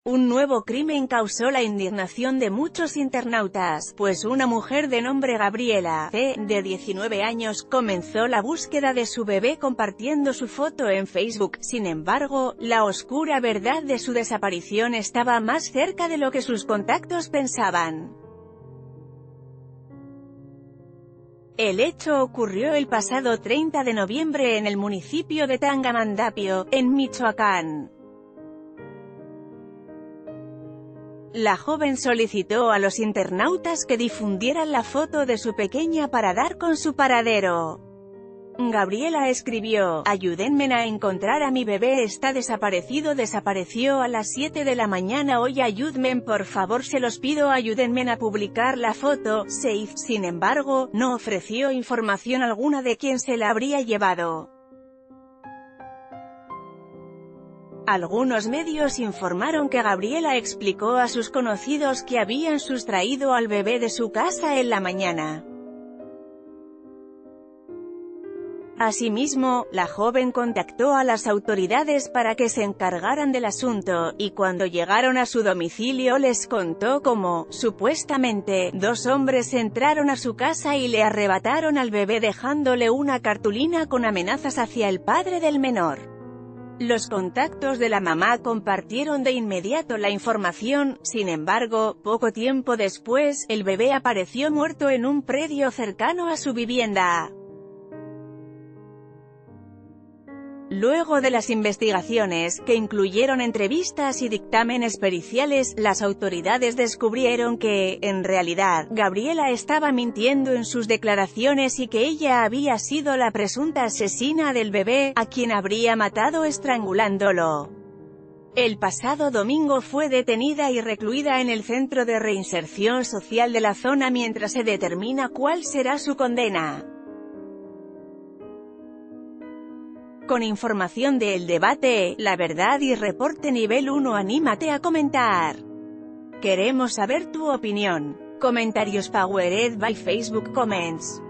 Un nuevo crimen causó la indignación de muchos internautas, pues una mujer de nombre Gabriela C., de 19 años, comenzó la búsqueda de su bebé compartiendo su foto en Facebook. Sin embargo, la oscura verdad de su desaparición estaba más cerca de lo que sus contactos pensaban. El hecho ocurrió el pasado 30 de noviembre en el municipio de Tangamandapio, en Michoacán. La joven solicitó a los internautas que difundieran la foto de su pequeña para dar con su paradero. Gabriela escribió: "Ayúdenme a encontrar a mi bebé, está desapareció a las 7 de la mañana hoy, ayúdenme por favor, se los pido, ayúdenme a publicar la foto". Sin embargo, no ofreció información alguna de quién se la habría llevado. Algunos medios informaron que Gabriela explicó a sus conocidos que habían sustraído al bebé de su casa en la mañana. Asimismo, la joven contactó a las autoridades para que se encargaran del asunto, y cuando llegaron a su domicilio les contó cómo, supuestamente, dos hombres entraron a su casa y le arrebataron al bebé dejándole una cartulina con amenazas hacia el padre del menor. Los contactos de la mamá compartieron de inmediato la información. Sin embargo, poco tiempo después, el bebé apareció muerto en un predio cercano a su vivienda. Luego de las investigaciones, que incluyeron entrevistas y dictámenes periciales, las autoridades descubrieron que, en realidad, Gabriela estaba mintiendo en sus declaraciones y que ella había sido la presunta asesina del bebé, a quien habría matado estrangulándolo. El pasado domingo fue detenida y recluida en el Centro de Reinserción Social de la zona mientras se determina cuál será su condena. Con información de El Debate, La Verdad y Reporte Nivel 1, anímate a comentar. Queremos saber tu opinión. Comentarios powered by Facebook Comments.